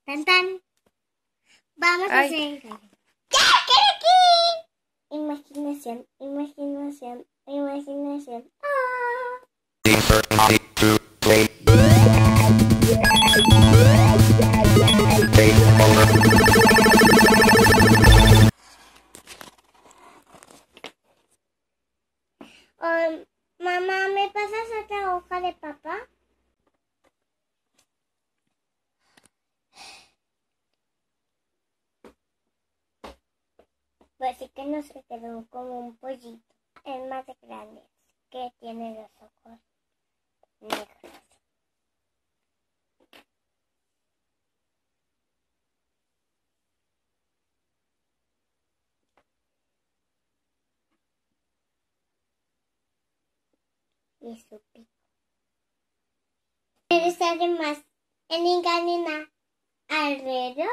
Tan tan. Vamos a hacer. ¡Ya! Imaginación, imaginación, imaginación. Mamá, ¿me pasas otra hoja de papá? Pues sí que nos quedó como un pollito. Es más grande, que tiene los ojos negros. Y su pico. Pero además en enganina alrededor.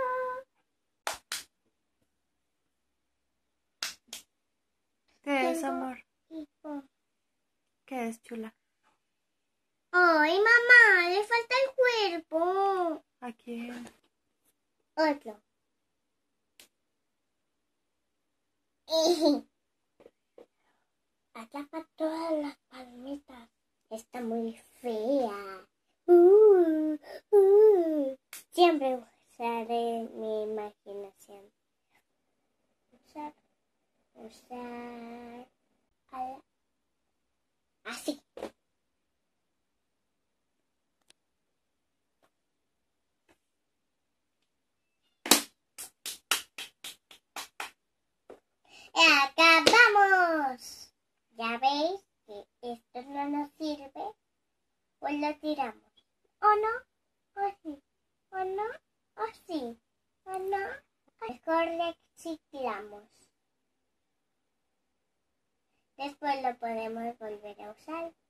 ¿Qué es, amor? Pico. ¿Qué es, chula? Ay, mamá, le falta el cuerpo. ¿A quién? Otro. Atrapa todas las palmitas. Está muy fea. Siempre usaré mi imaginación. Usar. Así. ¡Acabamos! Ya veis que esto no nos sirve, pues lo tiramos. ¿O no? ¿O sí? ¿O no? ¿O sí? ¿O no? Mejor reciclamos. Después lo podemos volver a usar.